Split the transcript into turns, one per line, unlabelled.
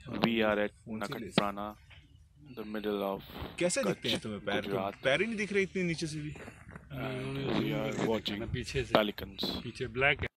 We are at Nakatprana, the middle of
कैसे दिखते हैं तुम्हें पैर? तो पैर ही नहीं दिख रहे इतने नीचे से भी।
and we are watching
पीछे से
pelicans.
पीछे ब्लैक है।